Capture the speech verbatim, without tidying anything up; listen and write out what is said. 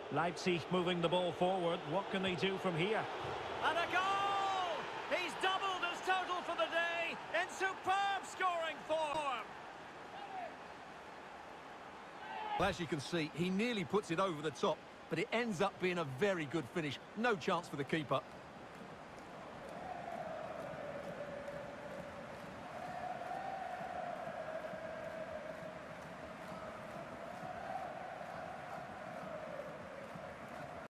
Leipzig moving the ball forward. What can they do from here? And a goal! He's doubled his total for the day in superb scoring form. Well, as you can see, he nearly puts it over the top, but it ends up being a very good finish. No chance for the keeper.